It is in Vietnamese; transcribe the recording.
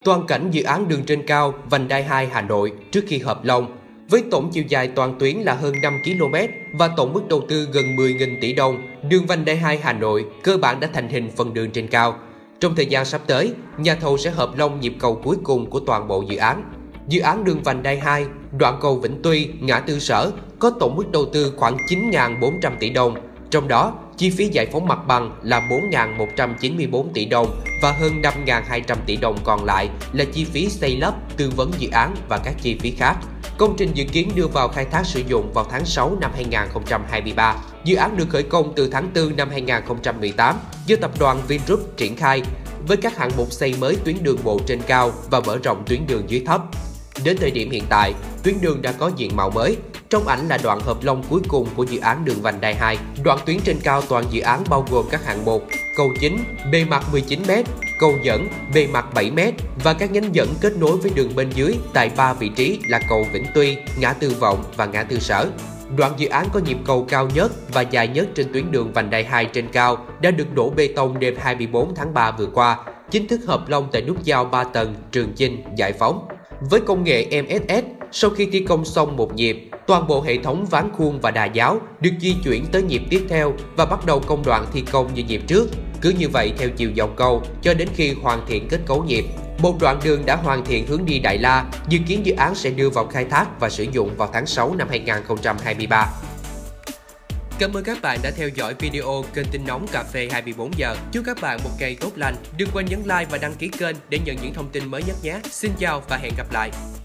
Toàn cảnh dự án đường trên cao vành đai 2 Hà Nội trước khi hợp long. Với tổng chiều dài toàn tuyến là hơn 5 km và tổng mức đầu tư gần 10.000 tỷ đồng, đường vành đai 2 Hà Nội cơ bản đã thành hình phần đường trên cao. Trong thời gian sắp tới, nhà thầu sẽ hợp long nhịp cầu cuối cùng của toàn bộ dự án. Dự án đường vành đai 2, đoạn cầu Vĩnh Tuy, ngã tư Sở có tổng mức đầu tư khoảng 9.400 tỷ đồng. Trong đó, chi phí giải phóng mặt bằng là 4.194 tỷ đồng và hơn 5.200 tỷ đồng còn lại là chi phí xây lắp, tư vấn dự án và các chi phí khác. Công trình dự kiến đưa vào khai thác sử dụng vào tháng 6 năm 2023. Dự án được khởi công từ tháng 4 năm 2018 do tập đoàn Vingroup triển khai với các hạng mục xây mới tuyến đường bộ trên cao và mở rộng tuyến đường dưới thấp. Đến thời điểm hiện tại, tuyến đường đã có diện mạo mới. Trong ảnh là đoạn hợp long cuối cùng của dự án đường vành đai 2. Đoạn tuyến trên cao toàn dự án bao gồm các hạng mục cầu chính, bề mặt 19m, cầu dẫn, bề mặt 7m và các nhánh dẫn kết nối với đường bên dưới tại 3 vị trí là cầu Vĩnh Tuy, ngã tư Vọng và ngã tư Sở. Đoạn dự án có nhịp cầu cao nhất và dài nhất trên tuyến đường vành đai 2 trên cao đã được đổ bê tông đêm 24 tháng 3 vừa qua, chính thức hợp long tại nút giao 3 tầng Trường Chinh, Giải Phóng. Với công nghệ MSS, sau khi thi công xong một nhịp, toàn bộ hệ thống ván khuôn và đà giáo được di chuyển tới nhịp tiếp theo và bắt đầu công đoạn thi công như nhịp trước. Cứ như vậy theo chiều dọc cầu cho đến khi hoàn thiện kết cấu nhịp. Một đoạn đường đã hoàn thiện hướng đi Đại La, dự kiến dự án sẽ đưa vào khai thác và sử dụng vào tháng 6 năm 2023. Cảm ơn các bạn đã theo dõi video kênh tin nóng cà phê 24 giờ. Chúc các bạn một ngày tốt lành. Đừng quên nhấn like và đăng ký kênh để nhận những thông tin mới nhất nhé. Xin chào và hẹn gặp lại.